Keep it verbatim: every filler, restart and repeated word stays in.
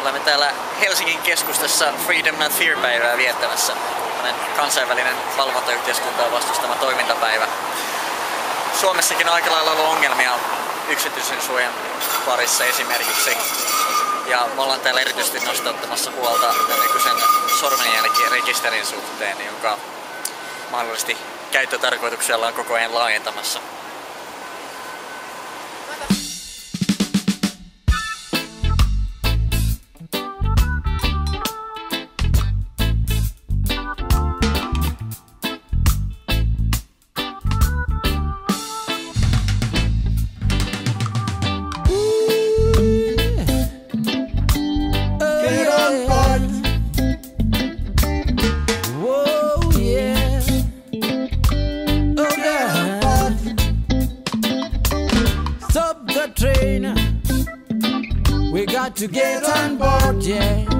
Olemme täällä Helsingin keskustassa Freedom Not Fear-päivää viettämässä. Kansainvälinen valvontayhteiskuntaa vastustama toimintapäivä. Suomessakin on aika lailla ollut ongelmia yksityisen suojan parissa esimerkiksi. Ja me ollaan täällä erityisesti nostattamassa huolta nykyisen sormenjälkirekisterin suhteen, jonka mahdollisesti käyttötarkoituksella on koko ajan laajentamassa. We got to get on board, yeah.